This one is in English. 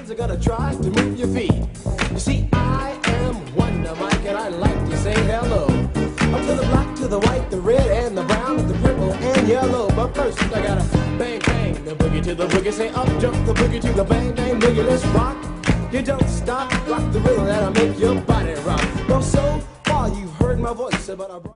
hands are gonna try to move your feet. You see, I am Wonder Mike, and I like to say hello. Up to the black, to the white, the red, and the brown, the purple, and yellow. But first, I gotta bang, bang, the boogie to the boogie. Say up, jump the boogie to the bang, bang, boogie. Let's rock. You don't stop, rock the rhythm that'll make your body rock. Well, so far you've heard my voice, but I